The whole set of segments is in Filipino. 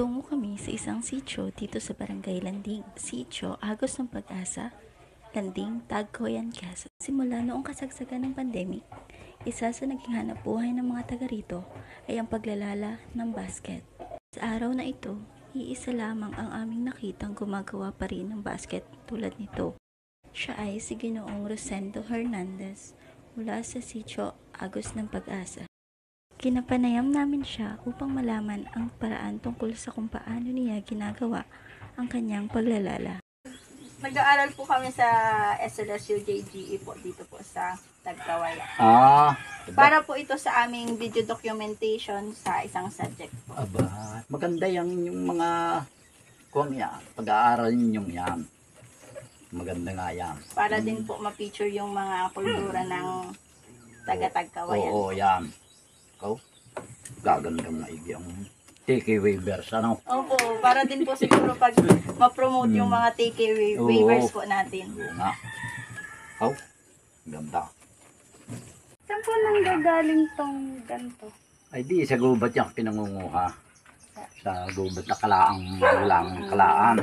Nagtungo kami sa isang sitio dito sa Barangay Landing, Sitio Agos ng Pag-asa, Landing, Tagkoyan, Quezon. Simula noong kasagsagan ng pandemic, isa sa naging hanap buhay ng mga taga rito ay ang paglalala ng basket. Sa araw na ito, iisa lamang ang aming nakitang gumagawa pa rin ng basket tulad nito. Siya ay si Ginoong Rosendo Hernandez mula sa Sitio Agos ng Pag-asa. Kinapanayam namin siya upang malaman ang paraan tungkol sa kung paano niya ginagawa ang kanyang paglalala. Nag-aaral po kami sa SLSU JGE po dito po sa Tagkawayan. Diba? Para po ito sa aming video documentation sa isang subject po. Aba, maganda yung mga kung yan, pag-aaral ninyong yan. Maganda nga yan. Para din po ma-feature yung mga kultura ng taga-Tagkawayan. Oo, yan. Ikaw, gagandang maigi ang take waivers, ano? Opo, para din po siguro pag ma-promote yung mga take waivers po natin. Oo nga. Ikaw, ganda. Saan po nanggagaling tong ganito? Ay di, sa gubat yung pinangunguha. Sa gubat na kalaang lang kalaan.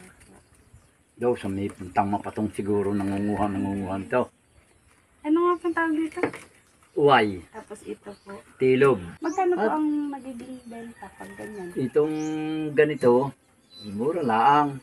Daw, sa may puntang mapatong siguro nangunguha ito. Ano nga pong tawag dito? Uway, Tapos ito po. tilog. Magkano po ang magiging benta pag ganyan? Itong ganito, mura lang.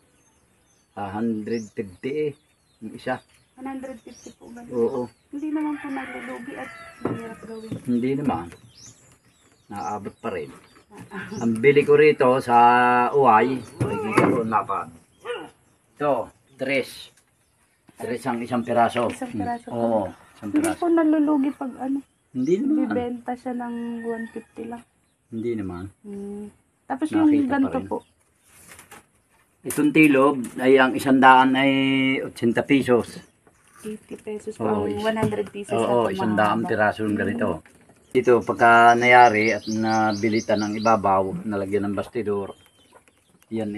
150 yung isa. 150 po ba? Oo, Hindi naman po naglulugi at mahirap gawin. hindi naman. Naabot pa rin. Ang bili ko rito sa Uway, makikita ko napad. Ito, tres. Tres ang isang piraso. Isang piraso po. Oo, isang Hindi piraso. po nalulugi pag ano, Hindi naman. bibenta siya ng 150 lang. Hindi naman. Tapos yung Nakita pa ganito rin. po. Itong tilog ay ang 100 ay 80 pesos. 80 pesos po. Oo, Ang 100 pieces Oo, na po 100 piraso ng ganito. Ito, pagka nayari at nabilitan ng ibabaw, nalagyan ng bastidor, yan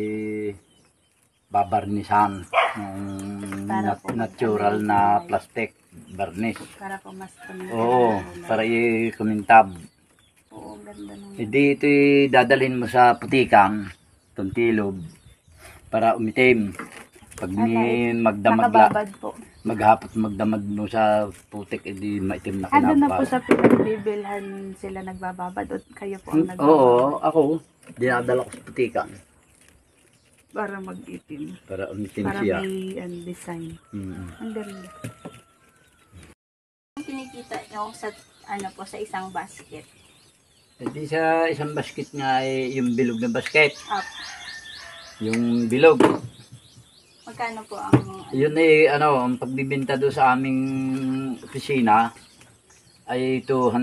babarnisan ng Para po natural na plastic varnish. Para po mas kumintab. Oo, para i-kumintab. Oo, ganda nung. Hindi ito dadalhin mo sa putikan, itong tilog, para umitim. Pag Nakababad po. maghapot magdamag mo sa putik, edi maitim na Ano na po kinabas. sa pinagbibilhan sila nagbababad o kayo po ang nagbababad? Oo, ako, dinadala ko sa putikan Para mag-itim. para umitim Para siya. may design. Ang ganda. Ang kinikita nyo sa ano po sa isang basket. Edi sa isang basket nga ay yung bilog na basket. Up. Yung bilog. Magkano po ang Yun ay ano, ang pagbibenta doon sa aming opisina ay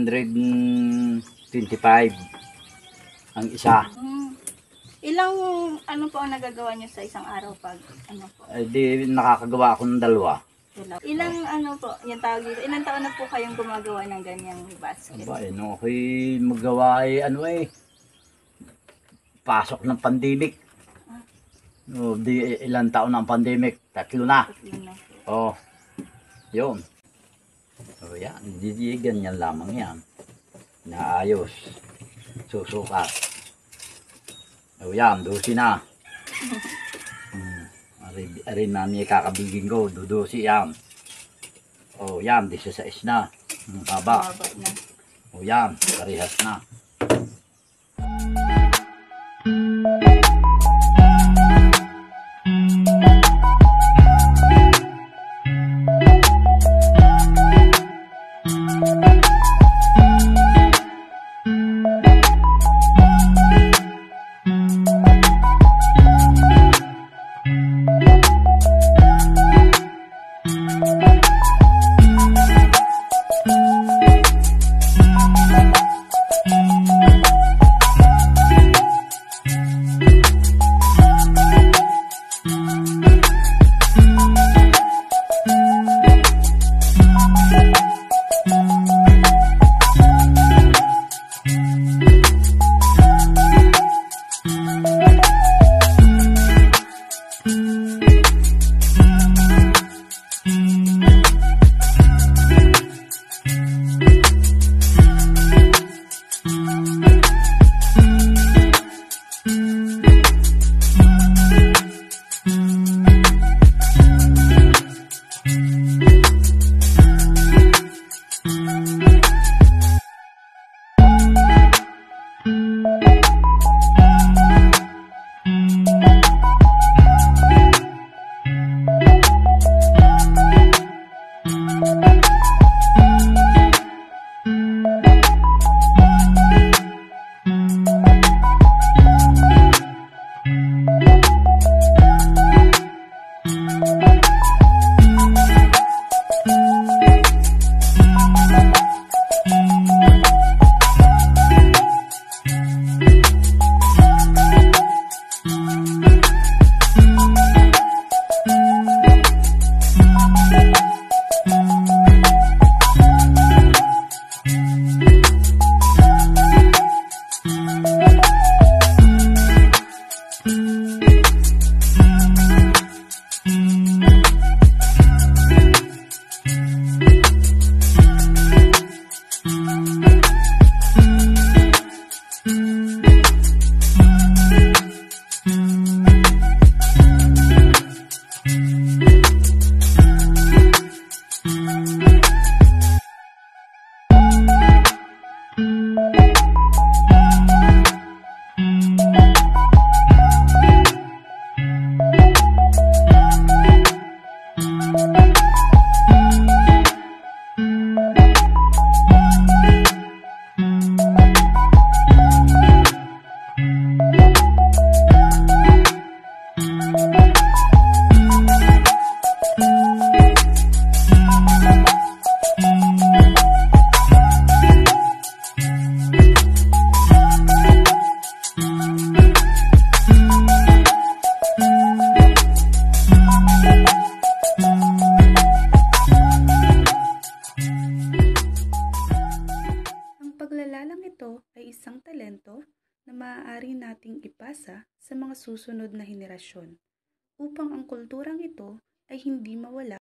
225 ang isa. Ilang ano po ang nagagawa nyo sa isang araw pag ano po? Di nakakagawa ako ng dalawa. Ilang ano po, yung tawag dito, ilang taon na po kayong gumagawa ng ganyang basket? Aba, no, ako'y magawa ay ano pasok ng pandemic. No, di ilang taon na ang pandemic? 3 na. Yun na po. Oh, yun. So yan, di ganyan lamang yan. Naayos. Susukat. O yan, 12 na. Arin namin kakabigin ko, 12 yan. O yan, 16 na. Ang haba. Baba na. O yan, parehas na. ito ay isang talento na maaari nating ipasa sa mga susunod na henerasyon upang ang kulturang ito ay hindi mawala